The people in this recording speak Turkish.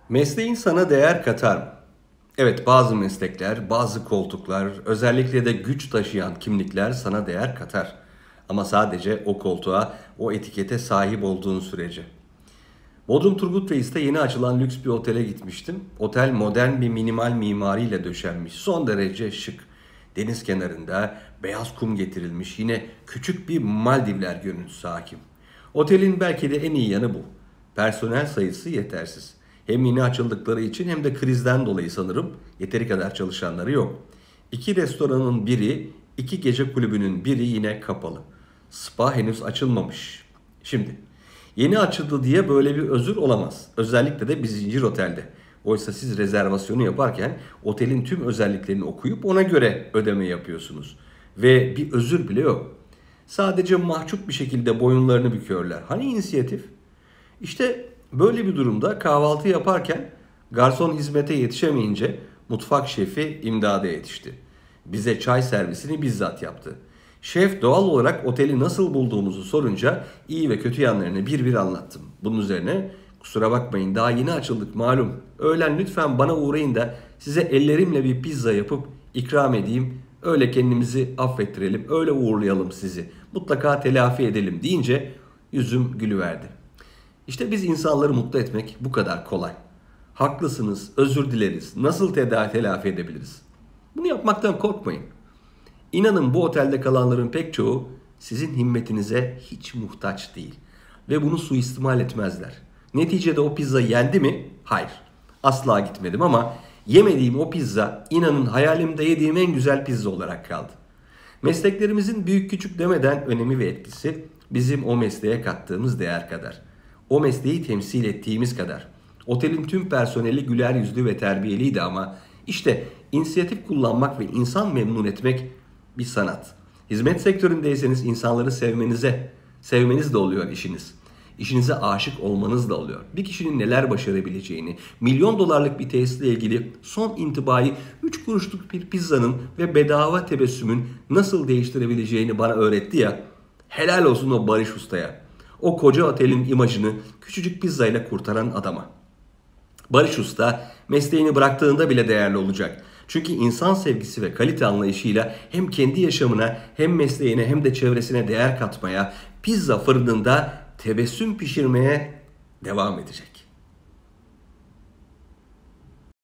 Mesleğin sana değer katar mı? Evet, bazı meslekler, bazı koltuklar, özellikle de güç taşıyan kimlikler sana değer katar. Ama sadece o koltuğa, o etikete sahip olduğun sürece. Bodrum Turgut Reis'te yeni açılan lüks bir otele gitmiştim. Otel modern bir minimal mimariyle döşenmiş. Son derece şık. Deniz kenarında beyaz kum getirilmiş. Yine küçük bir Maldivler görüntüsü hakim. Otelin belki de en iyi yanı bu. Personel sayısı yetersiz. Hem yeni açıldıkları için hem de krizden dolayı sanırım yeteri kadar çalışanları yok. İki restoranın biri, iki gece kulübünün biri yine kapalı. Spa henüz açılmamış. Şimdi yeni açıldı diye böyle bir özür olamaz. Özellikle de bir zincir otelde. Oysa siz rezervasyonu yaparken otelin tüm özelliklerini okuyup ona göre ödeme yapıyorsunuz. Ve bir özür bile yok. Sadece mahcup bir şekilde boyunlarını büküyorlar. Hani inisiyatif? İşte böyle bir durumda kahvaltı yaparken garson hizmete yetişemeyince mutfak şefi imdada yetişti. Bize çay servisini bizzat yaptı. Şef doğal olarak oteli nasıl bulduğumuzu sorunca iyi ve kötü yanlarını bir bir anlattım. Bunun üzerine kusura bakmayın daha yeni açıldık malum. Öğlen lütfen bana uğrayın da size ellerimle bir pizza yapıp ikram edeyim. Öyle kendimizi affettirelim, öyle uğurlayalım sizi. Mutlaka telafi edelim deyince yüzüm gülüverdi. İşte biz insanları mutlu etmek bu kadar kolay. Haklısınız, özür dileriz. Nasıl telafi edebiliriz? Bunu yapmaktan korkmayın. İnanın bu otelde kalanların pek çoğu sizin himmetinize hiç muhtaç değil. Ve bunu suistimal etmezler. Neticede o pizza yendi mi? Hayır. Asla gitmedim ama yemediğim o pizza inanın hayalimde yediğim en güzel pizza olarak kaldı. Mesleklerimizin büyük küçük demeden önemi ve etkisi bizim o mesleğe kattığımız değer kadar. O mesleği temsil ettiğimiz kadar. Otelin tüm personeli güler yüzlü ve terbiyeliydi ama işte inisiyatif kullanmak ve insan memnun etmek bir sanat. Hizmet sektöründeyseniz insanları sevmeniz de oluyor işiniz. İşinize aşık olmanız da oluyor. Bir kişinin neler başarabileceğini, milyon dolarlık bir tesisle ilgili son intibayı 3 kuruşluk bir pizzanın ve bedava tebessümün nasıl değiştirebileceğini bana öğretti ya. Helal olsun o Barış Usta'ya. O koca otelin imajını küçücük pizzayla kurtaran adama. Barış Usta mesleğini bıraktığında bile değerli olacak. Çünkü insan sevgisi ve kalite anlayışıyla hem kendi yaşamına hem mesleğine hem de çevresine değer katmaya, pizza fırınında tebessüm pişirmeye devam edecek.